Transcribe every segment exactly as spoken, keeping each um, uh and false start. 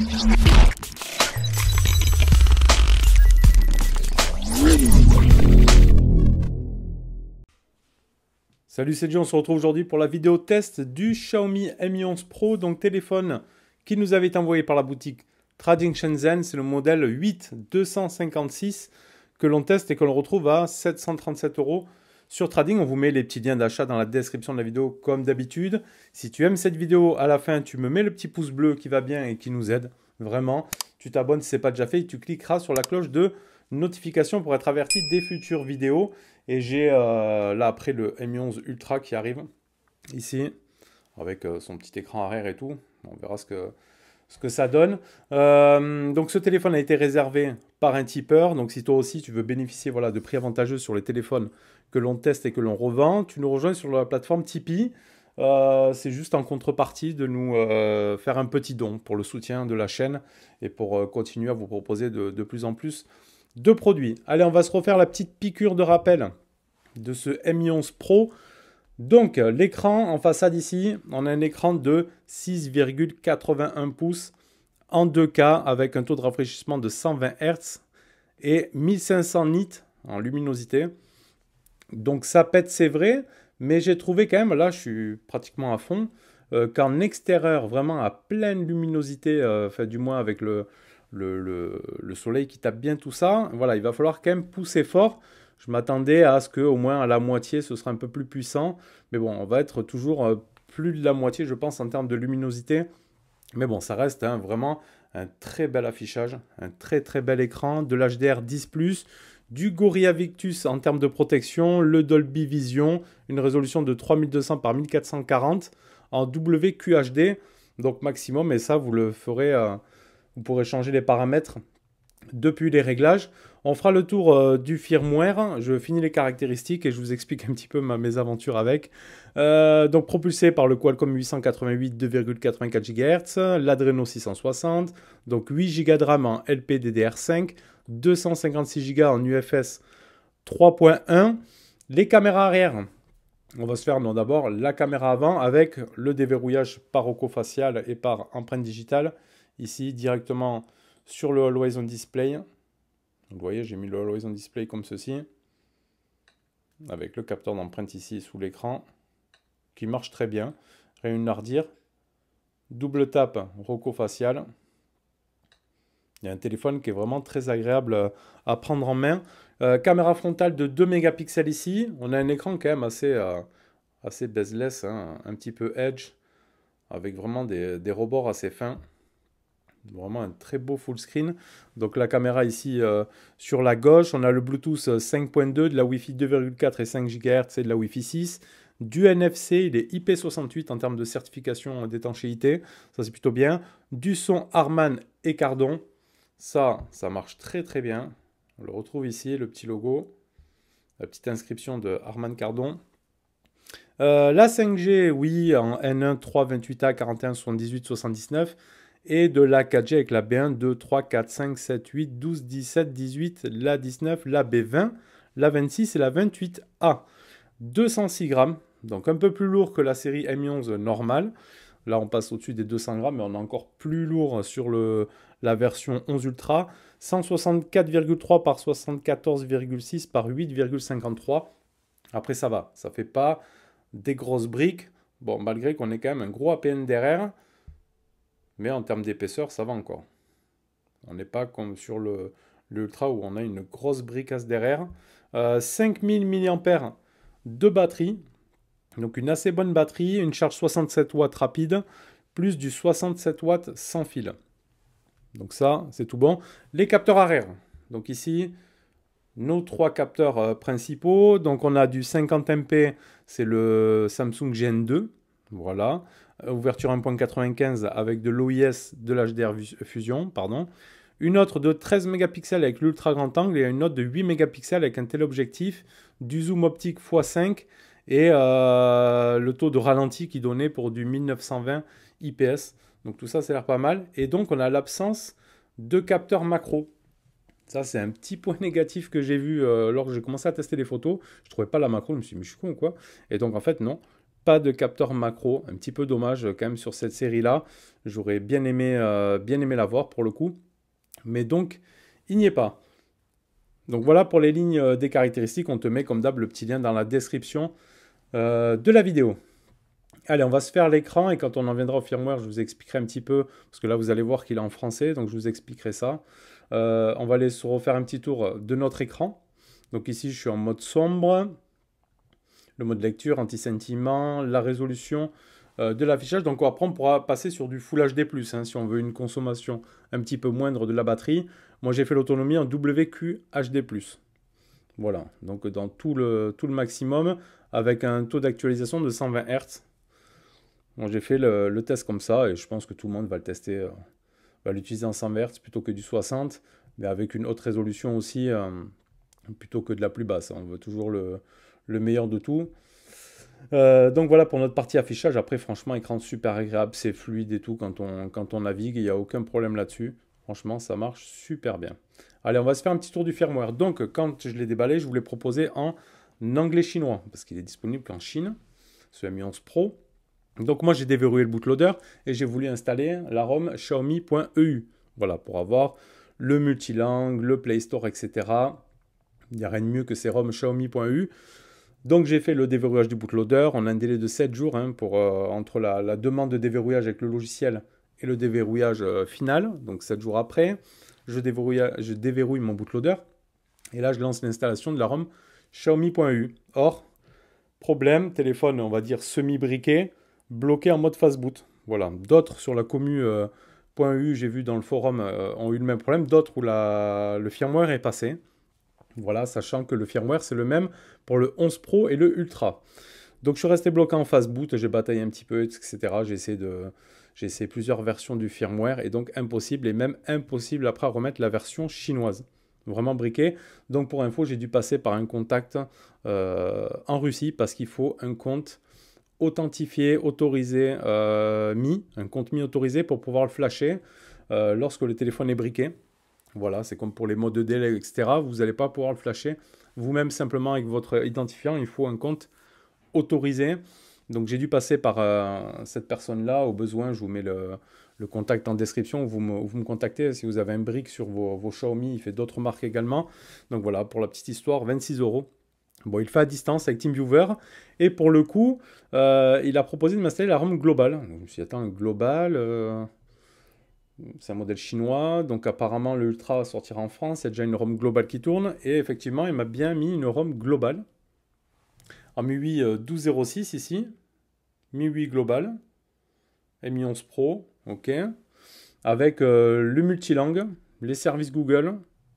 Salut, c'est John, on se retrouve aujourd'hui pour la vidéo test du Xiaomi Mi onze Pro, donc téléphone qui nous avait été envoyé par la boutique Trading Shenzhen. C'est le modèle huit deux cent cinquante-six que l'on teste et que l'on retrouve à sept cent trente-sept euros sur Trading. On vous met les petits liens d'achat dans la description de la vidéo comme d'habitude. Si tu aimes cette vidéo, à la fin, tu me mets le petit pouce bleu qui va bien et qui nous aide vraiment. Tu t'abonnes si ce n'est pas déjà fait et tu cliqueras sur la cloche de notification pour être averti des futures vidéos. Et j'ai euh, là après le Mi onze Ultra qui arrive ici avec euh, son petit écran arrière et tout. On verra ce que, ce que ça donne. Euh, donc ce téléphone a été réservé par un tipeur. Donc si toi aussi tu veux bénéficier voilà, de prix avantageux sur les téléphones que l'on teste et que l'on revend, tu nous rejoins sur la plateforme Tipeee. Euh, c'est juste en contrepartie de nous euh, faire un petit don pour le soutien de la chaîne et pour euh, continuer à vous proposer de, de plus en plus de produits. Allez, on va se refaire la petite piqûre de rappel de ce Mi onze Pro. Donc, l'écran en façade ici, on a un écran de six virgule quatre-vingt-un pouces en deux K avec un taux de rafraîchissement de cent vingt hertz et mille cinq cents nits en luminosité. Donc, ça pète, c'est vrai, mais j'ai trouvé quand même, là, je suis pratiquement à fond, euh, qu'en extérieur, vraiment à pleine luminosité, euh, enfin, du moins avec le Le, le, le soleil qui tape bien tout ça, voilà, il va falloir quand même pousser fort. Je m'attendais à ce qu'au moins à la moitié, ce sera un peu plus puissant. Mais bon, on va être toujours euh, plus de la moitié, je pense, en termes de luminosité. Mais bon, ça reste hein, vraiment un très bel affichage, un très très bel écran, de l'H D R dix plus, du Gorilla Victus en termes de protection, le Dolby Vision, une résolution de trois mille deux cents par mille quatre cent quarante en W Q H D, donc maximum, et ça, vous le ferez... Euh, Vous pourrez changer les paramètres depuis les réglages. On fera le tour euh, du firmware. Je finis les caractéristiques et je vous explique un petit peu ma mésaventure avec. Euh, donc propulsé par le Qualcomm huit cent quatre-vingt-huit deux virgule quatre-vingt-quatre gigahertz, l'Adreno six cent soixante, donc huit giga de RAM en L P D D R cinq, deux cent cinquante-six giga en U F S trois point un. Les caméras arrière. On va se faire non d'abord la caméra avant avec le déverrouillage par oco-facial et par empreinte digitale. Ici, directement sur le Always On Display. Donc, vous voyez, j'ai mis le Always On Display comme ceci. Avec le capteur d'empreinte ici sous l'écran. Qui marche très bien. Rien une à redire. Double tap roco-facial. Il y a un téléphone qui est vraiment très agréable à prendre en main. Euh, caméra frontale de deux mégapixels ici. On a un écran quand même assez, euh, assez bezel-less, hein, un petit peu edge. Avec vraiment des, des rebords assez fins. Vraiment un très beau full screen. Donc la caméra ici euh, sur la gauche, on a le Bluetooth cinq point deux, de la Wi-Fi deux virgule quatre et cinq gigahertz et de la Wi-Fi six. Du N F C, il est I P soixante-huit en termes de certification d'étanchéité. Ça c'est plutôt bien. Du son Harman et Cardon. Ça, ça marche très très bien. On le retrouve ici, le petit logo. La petite inscription de Harman Kardon. Euh, la cinq G, oui, en N un, trois, vingt-huit A, quarante et un, soixante-dix-huit, soixante-dix-neuf. Et de la quatre G avec la B un, deux, trois, quatre, cinq, sept, huit, douze, dix-sept, dix-huit, la dix-neuf, la B vingt, la vingt-six et la vingt-huit A. deux cent six grammes, donc un peu plus lourd que la série Mi onze normale. Là, on passe au-dessus des deux cents grammes, mais on est encore plus lourd sur le, la version onze Ultra. cent soixante-quatre virgule trois par soixante-quatorze virgule six par huit virgule cinquante-trois. Après, ça va, ça ne fait pas des grosses briques. Bon, malgré qu'on ait quand même un gros A P N derrière. Mais en termes d'épaisseur, ça va encore. On n'est pas comme sur le l'Ultra où on a une grosse bricasse derrière. Euh, cinq mille milliampères de batterie. Donc une assez bonne batterie. Une charge soixante-sept watts rapide. Plus du soixante-sept watts sans fil. Donc ça, c'est tout bon. Les capteurs arrière. Donc ici, nos trois capteurs euh, principaux. Donc on a du cinquante mégapixels. C'est le Samsung G N deux. Voilà. Ouverture un point quatre-vingt-quinze avec de l'O I S, de l'H D R Fusion, pardon. Une autre de treize mégapixels avec l'ultra grand angle et une autre de huit mégapixels avec un téléobjectif, du zoom optique fois cinq et euh, le taux de ralenti qui donnait pour du mille neuf cent vingt I P S. Donc tout ça, ça a l'air pas mal. Et donc on a l'absence de capteur macro. Ça, c'est un petit point négatif que j'ai vu euh, lors que j'ai commencé à tester les photos. Je ne trouvais pas la macro, je me suis dit, mais je suis con ou quoi? Et donc en fait, non. Pas de capteur macro, un petit peu dommage quand même sur cette série-là. J'aurais bien aimé, euh, bien aimé l'avoir pour le coup. Mais donc, il n'y est pas. Donc voilà pour les lignes euh, des caractéristiques. On te met comme d'hab le petit lien dans la description euh, de la vidéo. Allez, on va se faire l'écran et quand on en viendra au firmware, je vous expliquerai un petit peu, parce que là vous allez voir qu'il est en français, donc je vous expliquerai ça. Euh, on va aller se refaire un petit tour de notre écran. Donc ici je suis en mode sombre, le mode lecture, anti-sentiment, la résolution euh, de l'affichage. Donc après on pourra passer sur du Full H D plus, hein, si on veut une consommation un petit peu moindre de la batterie. Moi j'ai fait l'autonomie en W Q H D plus. Voilà, donc dans tout le, tout le maximum, avec un taux d'actualisation de cent vingt hertz. Bon, j'ai fait le, le test comme ça et je pense que tout le monde va le tester, euh, va l'utiliser en cent vingt hertz plutôt que du soixante, mais avec une haute résolution aussi euh, plutôt que de la plus basse. On veut toujours le, le meilleur de tout. Euh, donc voilà pour notre partie affichage. Après, franchement, écran super agréable, c'est fluide et tout quand on, quand on navigue, il n'y a aucun problème là-dessus. Franchement, ça marche super bien. Allez, on va se faire un petit tour du firmware. Donc, quand je l'ai déballé, je vous l'ai proposé en anglais-chinois parce qu'il est disponible qu'en Chine, ce M onze Pro. Donc moi j'ai déverrouillé le bootloader et j'ai voulu installer la ROM Xiaomi.eu. Voilà, pour avoir le multilangue, le Play Store, et cetera. Il n'y a rien de mieux que ces ROM Xiaomi.eu. Donc j'ai fait le déverrouillage du bootloader. On a un délai de sept jours hein, pour, euh, entre la, la demande de déverrouillage avec le logiciel et le déverrouillage euh, final. Donc sept jours après, je déverrouille, je déverrouille mon bootloader. Et là je lance l'installation de la ROM Xiaomi.eu. Or, problème, téléphone on va dire semi-briqué, bloqué en mode fastboot. Voilà. D'autres sur la commu euh, .eu, j'ai vu dans le forum, euh, ont eu le même problème. D'autres où la, le firmware est passé. Voilà, sachant que le firmware, c'est le même pour le onze Pro et le Ultra. Donc, je suis resté bloqué en fastboot. J'ai bataillé un petit peu, et cetera. J'ai essayé, de, j'ai essayé plusieurs versions du firmware. Et donc, impossible, et même impossible après à remettre la version chinoise. Vraiment briqué. Donc, pour info, j'ai dû passer par un contact euh, en Russie parce qu'il faut un compte authentifié, autorisé, euh, mis, un compte mis autorisé pour pouvoir le flasher euh, lorsque le téléphone est briqué. Voilà, c'est comme pour les modes de délai, et cetera. Vous n'allez pas pouvoir le flasher vous-même simplement avec votre identifiant. Il faut un compte autorisé. Donc j'ai dû passer par euh, cette personne-là. Au besoin, je vous mets le, le contact en description. Vous me, vous me contactez si vous avez un brick sur vos, vos Xiaomi. Il fait d'autres marques également. Donc voilà, pour la petite histoire, vingt-six euros. Bon, il fait à distance avec TeamViewer. Et pour le coup, euh, il a proposé de m'installer la ROM globale. Donc, je me suis dit, attends, global, euh, c'est un modèle chinois. Donc apparemment, le Ultra sortira en France. Il y a déjà une ROM globale qui tourne. Et effectivement, il m'a bien mis une ROM globale. En M I U I douze zéro six ici. M I U I global. M onze Pro. OK. Avec euh, le multilangue, les services Google,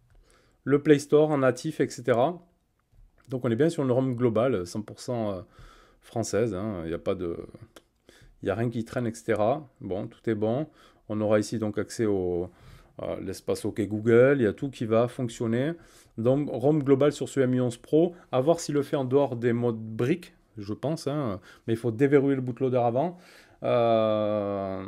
le Play Store en natif, et cetera. Donc on est bien sur une ROM globale, cent pour cent française. Hein. Il n'y a pas de... Il n'y a rien qui traîne, et cetera. Bon, tout est bon. On aura ici donc accès au euh, l'espace OK Google. Il y a tout qui va fonctionner. Donc ROM globale sur ce M onze Pro. À voir s'il le fait en dehors des modes briques, je pense. Hein. Mais il faut déverrouiller le bootloader avant. Euh...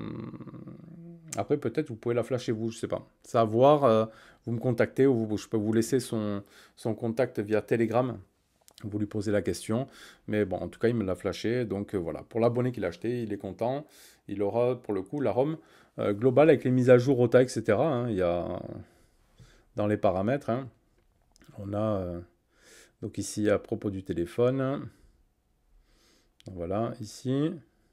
Après, peut-être vous pouvez la flasher vous, je ne sais pas. C'est à voir. Euh, vous me contactez ou vous, je peux vous laisser son, son contact via Telegram. Vous lui posez la question. Mais bon, en tout cas, il me l'a flashé. Donc euh, voilà, pour l'abonné qui l'a acheté, il est content. Il aura pour le coup la ROM euh, globale avec les mises à jour O T A, et cetera. Hein, il y a dans les paramètres. Hein, on a euh, donc ici à propos du téléphone. Voilà, ici.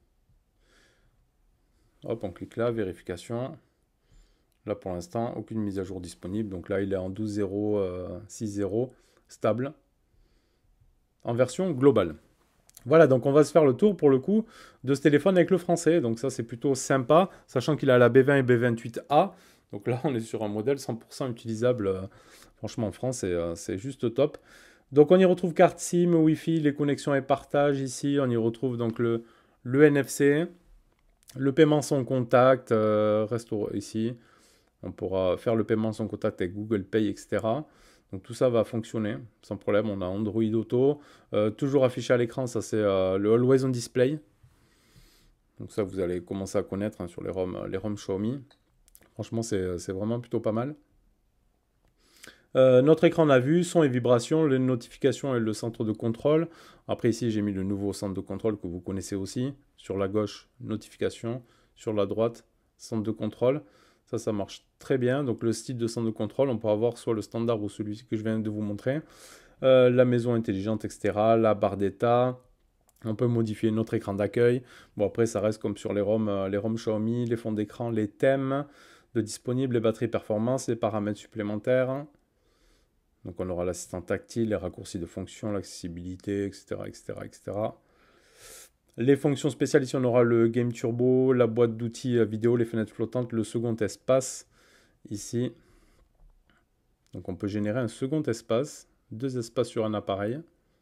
Hop, on clique là, vérification. Là, pour l'instant, aucune mise à jour disponible. Donc là, il est en douze zéro six zéro, stable, en version globale. Voilà, donc on va se faire le tour, pour le coup, de ce téléphone avec le français. Donc ça, c'est plutôt sympa, sachant qu'il a la B vingt et B vingt-huit A. Donc là, on est sur un modèle cent pour cent utilisable. Euh, franchement, en France, euh, c'est juste top. Donc on y retrouve carte SIM, Wi-Fi, les connexions et partage ici. On y retrouve donc le, le N F C. Le paiement sans contact euh, reste ici. On pourra faire le paiement sans contact avec Google Pay, et cetera. Donc tout ça va fonctionner sans problème. On a Android Auto. Euh, toujours affiché à l'écran, ça c'est euh, le Always On Display. Donc ça, vous allez commencer à connaître hein, sur les ROM, les ROM Xiaomi. Franchement, c'est vraiment plutôt pas mal. Euh, notre écran a vu, son et vibrations, les notifications et le centre de contrôle. Après ici, j'ai mis le nouveau centre de contrôle que vous connaissez aussi. Sur la gauche, notification. Sur la droite, centre de contrôle. Ça, ça marche très bien. Donc le style de centre de contrôle, on peut avoir soit le standard ou celui que je viens de vous montrer. Euh, la maison intelligente, et cetera. La barre d'état. On peut modifier notre écran d'accueil. Bon, après, ça reste comme sur les ROM, euh, les ROM Xiaomi, les fonds d'écran, les thèmes de disponibles, les batteries performance, les paramètres supplémentaires. Donc, on aura l'assistant tactile, les raccourcis de fonction, l'accessibilité, et cetera, et cetera, et cetera. Les fonctions spéciales, ici, on aura le Game Turbo, la boîte d'outils vidéo, les fenêtres flottantes, le second espace, ici. Donc, on peut générer un second espace, deux espaces sur un appareil.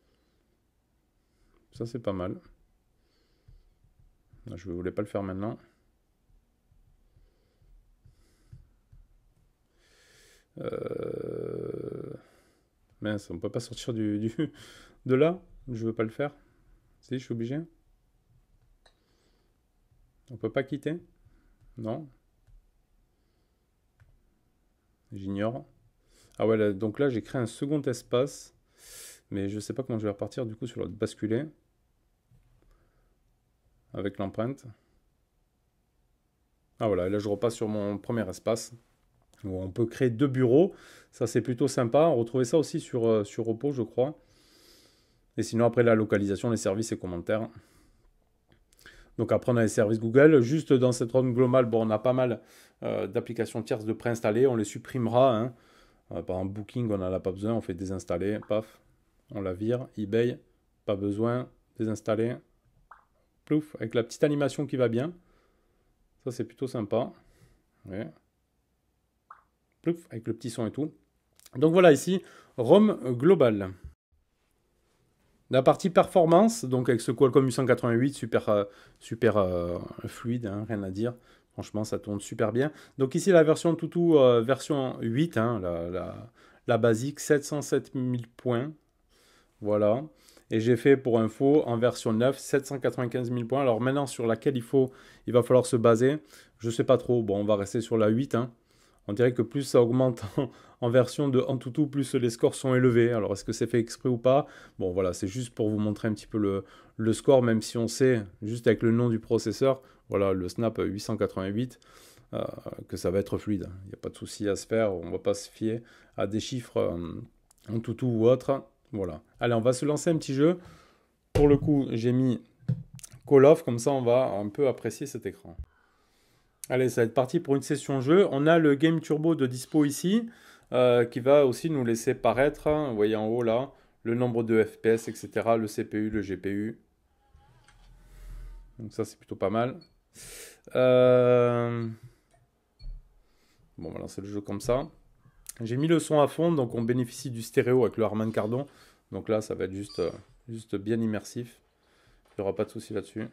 Ça, c'est pas mal. Je ne voulais pas le faire maintenant. Euh... Mince, on ne peut pas sortir du, du, de là. Je ne veux pas le faire. Si, je suis obligé. On ne peut pas quitter. Non. J'ignore. Ah ouais, là, donc là, j'ai créé un second espace. Mais je ne sais pas comment je vais repartir du coup sur le basculer. Avec l'empreinte. Ah voilà, là je repasse sur mon premier espace. Où on peut créer deux bureaux. Ça c'est plutôt sympa. On retrouvait ça aussi sur, euh, sur Oppo, je crois. Et sinon après la localisation, les services et commentaires. Donc après on a les services Google. Juste dans cette ronde globale, bon, on a pas mal euh, d'applications tierces de préinstaller. On les supprimera. Hein. Euh, par exemple Booking, on n'en a pas besoin. On fait désinstaller. Paf. On la vire. eBay, pas besoin. Désinstaller. Plouf. Avec la petite animation qui va bien. Ça c'est plutôt sympa. Ouais. Plouf. Avec le petit son et tout. Donc voilà ici, ROM global. La partie performance, donc avec ce Qualcomm huit cent quatre-vingt-huit, super, euh, super euh, fluide, hein, rien à dire. Franchement, ça tourne super bien. Donc ici, la version Toutou, euh, version huit, hein, la, la, la basique, sept cent sept mille points. Voilà. Et j'ai fait pour info en version neuf, sept cent quatre-vingt-quinze mille points. Alors maintenant, sur laquelle il, faut, il va falloir se baser, je ne sais pas trop. Bon, on va rester sur la huit, hein. On dirait que plus ça augmente en, en version de Antutu, plus les scores sont élevés. Alors, est-ce que c'est fait exprès ou pas? Bon, voilà, c'est juste pour vous montrer un petit peu le, le score, même si on sait, juste avec le nom du processeur, voilà, le Snap huit cent quatre-vingt-huit, euh, que ça va être fluide. Il n'y a pas de souci à se faire, on ne va pas se fier à des chiffres euh, Antutu ou autre. Voilà. Allez, on va se lancer un petit jeu. Pour le coup, j'ai mis Call of, comme ça on va un peu apprécier cet écran. Allez, ça va être parti pour une session jeu. On a le Game Turbo de dispo ici, euh, qui va aussi nous laisser paraître, hein, vous voyez en haut là, le nombre de F P S, et cetera, le C P U, le G P U. Donc ça, c'est plutôt pas mal. Euh... Bon, on va lancer le jeu comme ça. J'ai mis le son à fond, donc on bénéficie du stéréo avec le Harman Kardon. Donc là, ça va être juste, euh, juste bien immersif. Il n'y aura pas de souci là-dessus.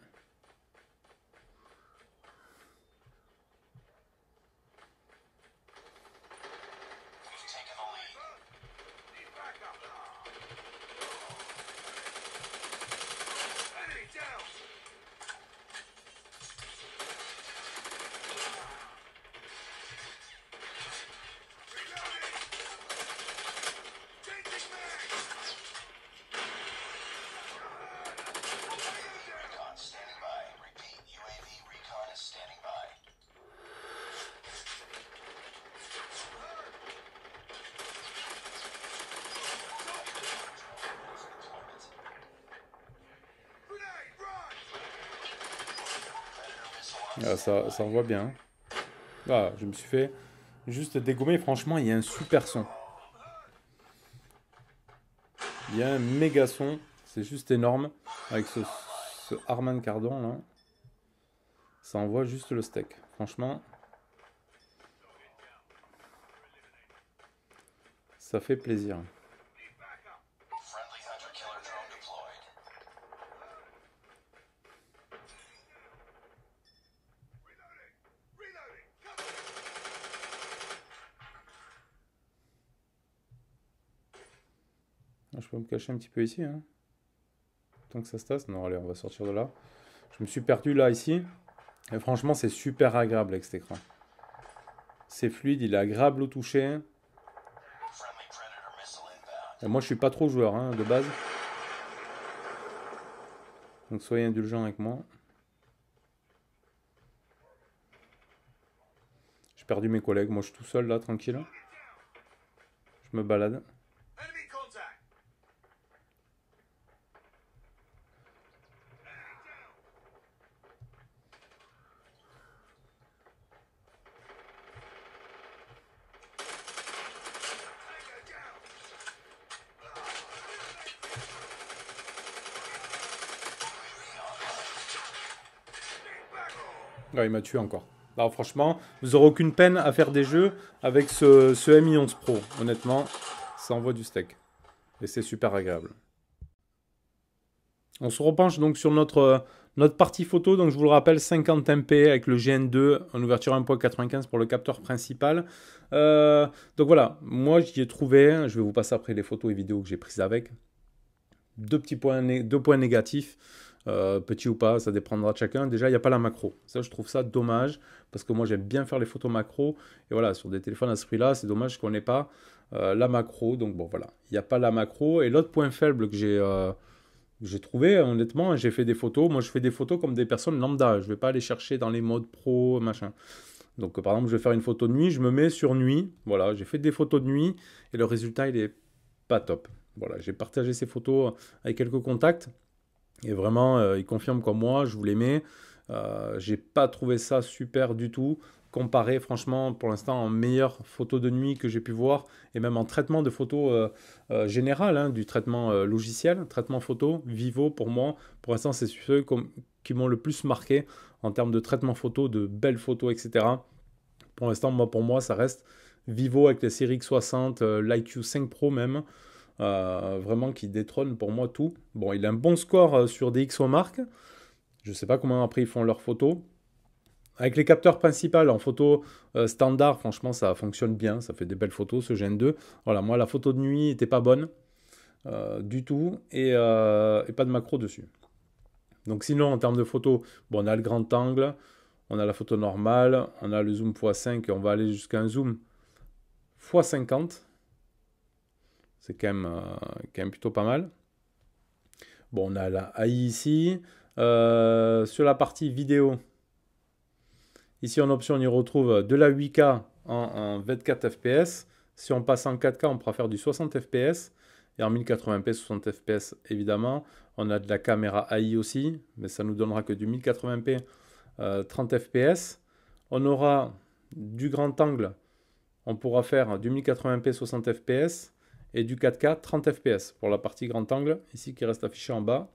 Ah, ça, ça envoie bien. Ah, je me suis fait juste dégommer. Franchement, il y a un super son. Il y a un méga son. C'est juste énorme. Avec ce, ce Harman Kardon là. Ça envoie juste le steak. Franchement. Ça fait plaisir. Je peux me cacher un petit peu ici. Hein. Tant que ça se tasse. Non, allez, on va sortir de là. Je me suis perdu là, ici. Et franchement, c'est super agréable avec cet écran. C'est fluide, il est agréable au toucher. Et moi, je suis pas trop joueur hein, de base. Donc soyez indulgents avec moi. J'ai perdu mes collègues. Moi, je suis tout seul là, tranquille. Je me balade. Ouais, il m'a tué encore. Alors franchement, vous n'aurez aucune peine à faire des jeux avec ce, ce M I onze Pro. Honnêtement, ça envoie du steak. Et c'est super agréable. On se repenche donc sur notre, euh, notre partie photo. Donc je vous le rappelle, cinquante M P avec le G N deux en ouverture un virgule quatre-vingt-quinze pour le capteur principal. Euh, donc voilà, moi j'y ai trouvé, je vais vous passer après les photos et vidéos que j'ai prises avec. Deux petits points, deux points négatifs. Euh, petit ou pas, ça dépendra de chacun. Déjà, il n'y a pas la macro. Ça, je trouve ça dommage, parce que moi, j'aime bien faire les photos macro. Et voilà, sur des téléphones à ce prix-là, c'est dommage qu'on n'ait pas euh, la macro. Donc bon, voilà, il n'y a pas la macro. Et l'autre point faible que j'ai euh, j'ai trouvé, honnêtement, j'ai fait des photos. Moi, je fais des photos comme des personnes lambda. Je ne vais pas aller chercher dans les modes pro, machin. Donc, par exemple, je vais faire une photo de nuit, je me mets sur nuit. Voilà, j'ai fait des photos de nuit, et le résultat, il est pas top. Voilà, j'ai partagé ces photos avec quelques contacts. Et vraiment, euh, il confirme comme moi, je vous les mets. Euh, j'ai pas trouvé ça super du tout. Comparé, franchement, pour l'instant, en meilleure photo de nuit que j'ai pu voir, et même en traitement de photo euh, euh, général, hein, du traitement euh, logiciel, traitement photo, Vivo, pour moi, pour l'instant, c'est ceux qui m'ont le plus marqué en termes de traitement photo, de belles photos, et cetera. Pour l'instant, moi, pour moi, ça reste Vivo avec la série X soixante, euh, l'I Q cinq Pro même. Euh, vraiment qui détrône pour moi tout. Bon, il a un bon score euh, sur D X O Mark. Je ne sais pas comment après ils font leurs photos. Avec les capteurs principaux en photo euh, standard, franchement, ça fonctionne bien. Ça fait des belles photos, ce G N deux. Voilà, moi, la photo de nuit n'était pas bonne euh, du tout. Et, euh, et pas de macro dessus. Donc sinon, en termes de photos, bon, on a le grand angle, on a la photo normale, on a le zoom fois cinq, on va aller jusqu'à un zoom fois cinquante. C'est quand même, euh, quand même plutôt pas mal. Bon, on a la A I ici. Euh, sur la partie vidéo, ici en option, on y retrouve de la huit K en, en vingt-quatre F P S. Si on passe en quatre K, on pourra faire du soixante F P S. Et en mille quatre-vingts p, soixante F P S, évidemment. On a de la caméra A I aussi, mais ça nous donnera que du mille quatre-vingts p, euh, trente F P S. On aura du grand angle. On pourra faire du mille quatre-vingts p, soixante F P S. Et du quatre K, trente F P S pour la partie grand angle, ici qui reste affiché en bas.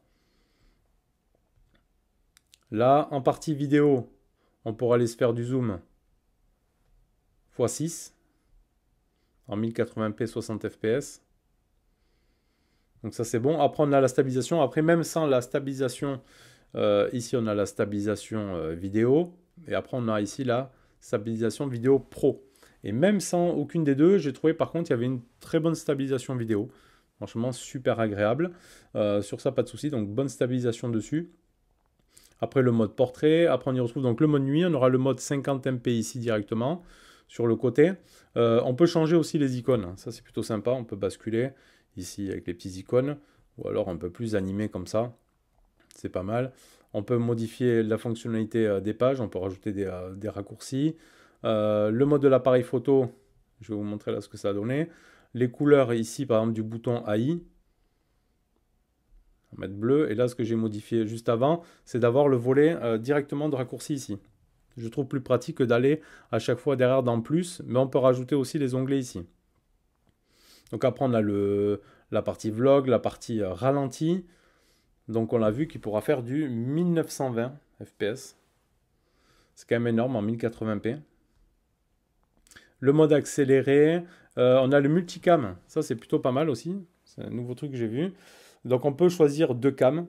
Là, en partie vidéo, on pourra aller se faire du zoom fois six en mille quatre-vingts p, soixante F P S. Donc ça c'est bon. Après on a la stabilisation. Après même sans la stabilisation, euh, ici on a la stabilisation euh, vidéo. Et après on a ici la stabilisation vidéo pro. Et même sans aucune des deux, j'ai trouvé par contre il y avait une très bonne stabilisation vidéo. Franchement, super agréable. Euh, sur ça, pas de souci. Donc, bonne stabilisation dessus. Après, le mode portrait. Après, on y retrouve donc le mode nuit. On aura le mode cinquante M P ici directement sur le côté. Euh, on peut changer aussi les icônes. Ça, c'est plutôt sympa. On peut basculer ici avec les petits icônes. Ou alors un peu plus animé comme ça. C'est pas mal. On peut modifier la fonctionnalité des pages. On peut rajouter des, euh, des raccourcis. Euh, le mode de l'appareil photo. Je vais vous montrer là ce que ça a donné. Les couleurs ici, par exemple, du bouton A I. On va mettre bleu. Et là, ce que j'ai modifié juste avant, c'est d'avoir le volet euh, directement de raccourci ici. Je trouve plus pratique que d'aller à chaque fois derrière dans plus. Mais on peut rajouter aussi les onglets ici. Donc après, on a le, la partie vlog, la partie euh, ralenti. Donc on l'a vu qu'il pourra faire du mille neuf cent vingt F P S. C'est quand même énorme en mille quatre-vingts p. Le mode accéléré, euh, on a le multicam, ça c'est plutôt pas mal aussi, c'est un nouveau truc que j'ai vu. Donc on peut choisir deux cams.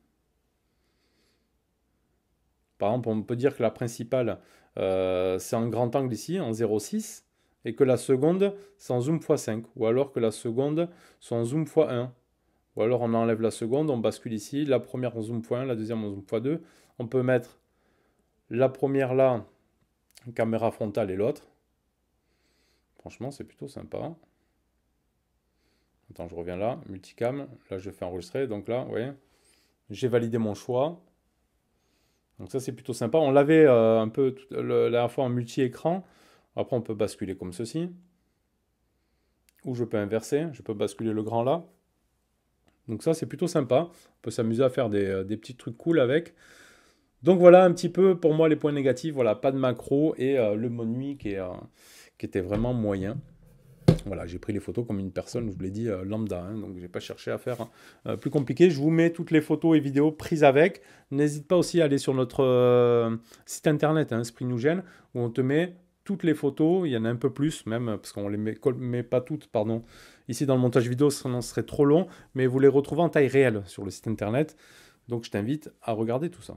Par exemple, on peut dire que la principale, euh, c'est en grand angle ici, en zéro virgule six, et que la seconde, c'est en zoom fois cinq, ou alors que la seconde, c'est en zoom fois un. Ou alors on enlève la seconde, on bascule ici, la première en zoom fois un, la deuxième en zoom fois deux. On peut mettre la première là, caméra frontale, et l'autre. Franchement, c'est plutôt sympa. Attends, je reviens là, multicam. Là, je fais enregistrer. Donc là, vous voyez, j'ai validé mon choix. Donc ça, c'est plutôt sympa. On l'avait euh, un peu tout, le, la dernière fois en multi-écran. Après, on peut basculer comme ceci. Ou je peux inverser. Je peux basculer le grand là. Donc ça, c'est plutôt sympa. On peut s'amuser à faire des, des petits trucs cool avec. Donc voilà un petit peu pour moi les points négatifs. Voilà, pas de macro et euh, le mode nuit qui, est, euh, qui était vraiment moyen. Voilà, j'ai pris les photos comme une personne, je vous l'ai dit, euh, lambda. Hein, donc, je n'ai pas cherché à faire euh, plus compliqué. Je vous mets toutes les photos et vidéos prises avec. N'hésite pas aussi à aller sur notre euh, site internet, hein, Sprignougène, où on te met toutes les photos. Il y en a un peu plus, même, parce qu'on ne les met, met pas toutes, pardon. Ici, dans le montage vidéo, ça serait trop long. Mais vous les retrouvez en taille réelle sur le site internet. Donc, je t'invite à regarder tout ça.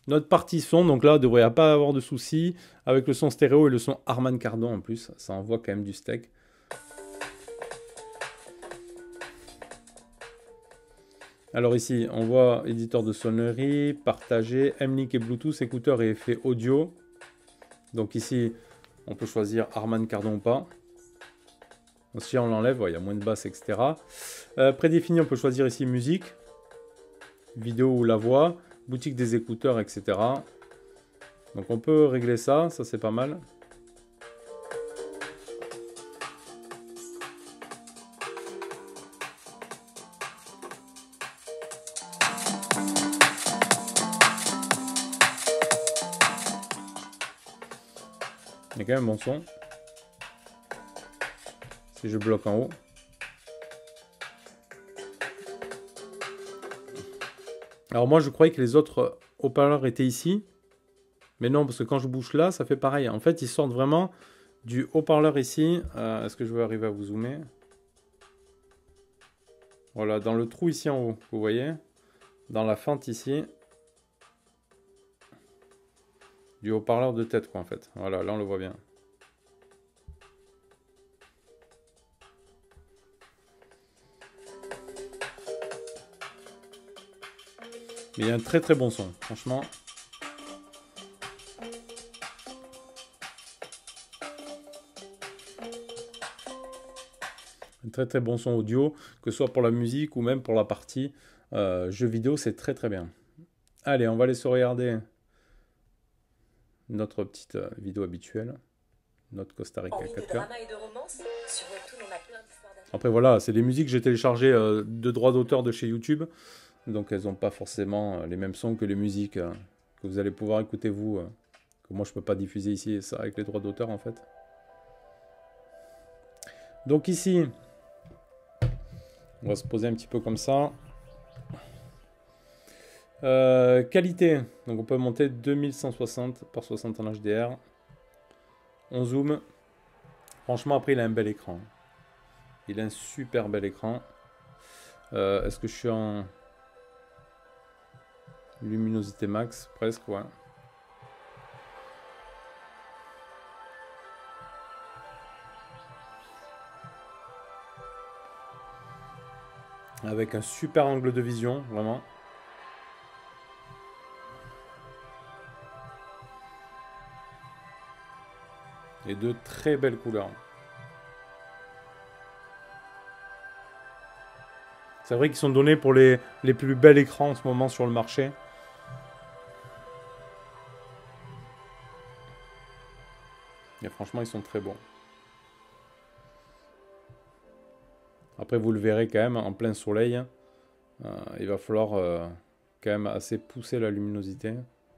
Notre partie son, donc là, il ne devrait pas avoir de soucis. Avec le son stéréo et le son Harman Kardon en plus, ça envoie quand même du steak. Alors ici, on voit éditeur de sonnerie, partager, M-Link et Bluetooth, écouteurs et effets audio. Donc ici, on peut choisir Harman Kardon ou pas. Donc, si on l'enlève, ouais, il y a moins de basse, et cetera. Euh, prédéfini, on peut choisir ici musique, vidéo ou la voix, boutique des écouteurs, et cetera. Donc on peut régler ça, ça c'est pas mal. Il y a quand même un bon son. Si je bloque en haut. Alors moi je croyais que les autres haut-parleurs étaient ici. Mais non, parce que quand je bouge là, ça fait pareil. En fait, ils sortent vraiment du haut-parleur ici. Euh, Est-ce que je vais arriver à vous zoomer? Voilà, dans le trou ici en haut, vous voyez? Dans la fente ici. Du haut-parleur de tête, quoi, en fait. Voilà, là, on le voit bien. Mais il y a un très très bon son, franchement. Un très très bon son audio, que ce soit pour la musique ou même pour la partie euh, jeux vidéo, c'est très très bien. Allez, on va aller se regarder notre petite euh, vidéo habituelle, notre Costa Rica quatre K. Après voilà, c'est des musiques que j'ai téléchargées euh, de droits d'auteur de chez YouTube, donc elles n'ont pas forcément euh, les mêmes sons que les musiques euh, que vous allez pouvoir écouter vous, euh, que moi je peux pas diffuser ici, ça avec les droits d'auteur en fait. Donc ici, on va se poser un petit peu comme ça. Euh, qualité, donc on peut monter deux mille cent soixante par soixante en H D R. On zoome. Franchement, après, il a un bel écran. Il a un super bel écran. Euh, Est-ce que je suis en luminosité max? Presque, ouais. Avec un super angle de vision, vraiment. Et de très belles couleurs. C'est vrai qu'ils sont donnés pour les, les plus bels écrans en ce moment sur le marché. Et franchement, ils sont très bons. Après, vous le verrez quand même, en plein soleil, euh, il va falloir euh, quand même assez pousser la luminosité.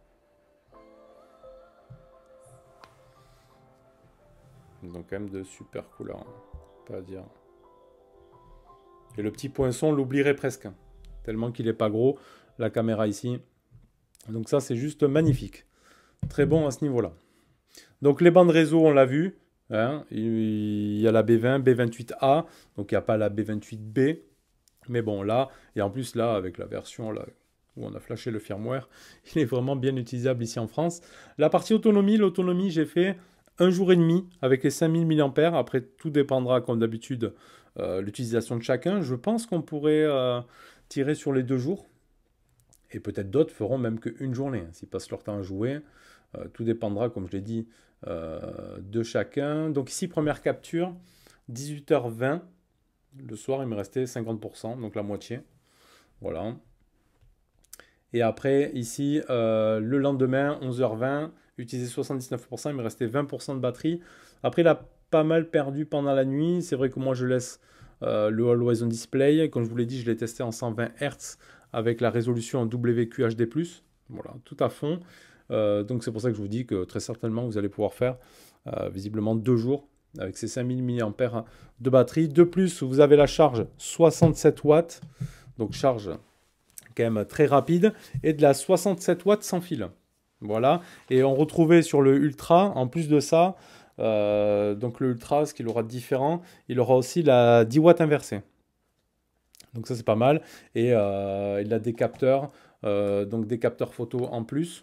Donc quand même de super couleurs, pas à dire. Et le petit poinçon, on l'oublierait presque, tellement qu'il n'est pas gros, la caméra ici. Donc ça, c'est juste magnifique. Très bon à ce niveau-là. Donc les bandes réseau, on l'a vu. Hein, il y a la B vingt, B vingt-huit A, donc il n'y a pas la B vingt-huit B. Mais bon, là, et en plus là, avec la version là, où on a flashé le firmware, il est vraiment bien utilisable ici en France. La partie autonomie, l'autonomie, j'ai fait un jour et demi avec les cinq mille milliampères. Après, tout dépendra, comme d'habitude, euh, l'utilisation de chacun. Je pense qu'on pourrait euh, tirer sur les deux jours. Et peut-être d'autres feront même qu'une journée, hein, s'ils passent leur temps à jouer. Euh, tout dépendra, comme je l'ai dit, euh, de chacun. Donc ici, première capture, dix-huit heures vingt. Le soir, il me restait cinquante pour cent, donc la moitié. Voilà. Et après, ici, euh, le lendemain, onze heures vingt, utilisé soixante-dix-neuf pour cent, il me restait vingt pour cent de batterie. Après, il a pas mal perdu pendant la nuit. C'est vrai que moi, je laisse euh, le Always On Display. Comme je vous l'ai dit, je l'ai testé en cent vingt hertz avec la résolution en W Q H D plus. Voilà, tout à fond. Euh, donc, c'est pour ça que je vous dis que très certainement, vous allez pouvoir faire euh, visiblement deux jours avec ces cinq mille milliampères de batterie. De plus, vous avez la charge soixante-sept watts. Donc, charge quand même très rapide. Et de la soixante-sept watts sans fil. Voilà. Et on retrouvait sur le Ultra, en plus de ça, euh, donc le Ultra, ce qu'il aura de différent, il aura aussi la dix watts inversée. Donc ça, c'est pas mal. Et euh, il a des capteurs, euh, donc des capteurs photo en plus.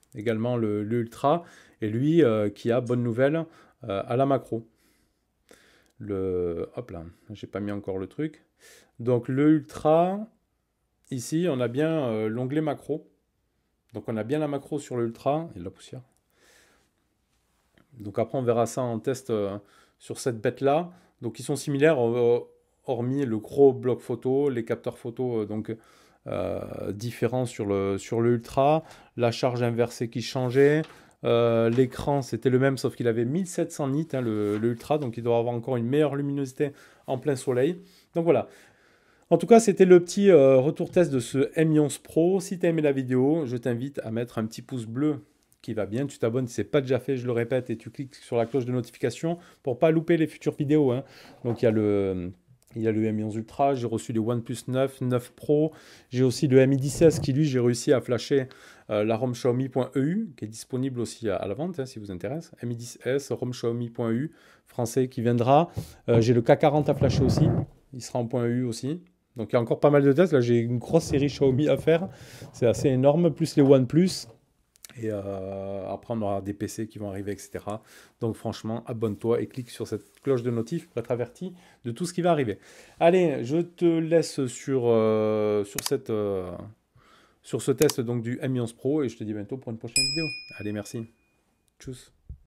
également le, le Ultra, et lui euh, qui a, bonne nouvelle, euh, à la macro. Le, hop là, j'ai pas mis encore le truc. Donc le Ultra, ici on a bien euh, l'onglet macro. Donc on a bien la macro sur le Ultra, et de la poussière. Donc après on verra ça en test euh, sur cette bête là. Donc ils sont similaires, euh, hormis le gros bloc photo, les capteurs photo euh, donc euh, différents sur le, sur le Ultra, la charge inversée qui changeait. Euh, l'écran c'était le même sauf qu'il avait mille sept cents nits hein, le, le Ultra, donc il doit avoir encore une meilleure luminosité en plein soleil. Donc voilà. En tout cas, c'était le petit euh, retour test de ce M onze Pro. Si tu as aimé la vidéo, je t'invite à mettre un petit pouce bleu qui va bien. Tu t'abonnes si ce n'est pas déjà fait, je le répète, et tu cliques sur la cloche de notification pour ne pas louper les futures vidéos. Hein. Donc il y a le... Il y a le M onze Ultra, j'ai reçu le OnePlus neuf, neuf Pro. J'ai aussi le Mi dix S qui, lui, j'ai réussi à flasher euh, la ROM Xiaomi.eu, qui est disponible aussi à, à la vente, hein, si vous intéresse. Mi dix S, ROM Xiaomi.eu, français qui viendra. Euh, j'ai le K quarante à flasher aussi. Il sera en .eu aussi. Donc il y a encore pas mal de tests. Là, j'ai une grosse série Xiaomi à faire. C'est assez énorme, plus les OnePlus. Et euh, après, on aura des P C qui vont arriver, et cetera. Donc franchement, abonne-toi et clique sur cette cloche de notif pour être averti de tout ce qui va arriver. Allez, je te laisse sur, euh, sur, cette, euh, sur ce test donc, du M onze Pro et je te dis bientôt pour une prochaine vidéo. Allez, merci. Tchuss.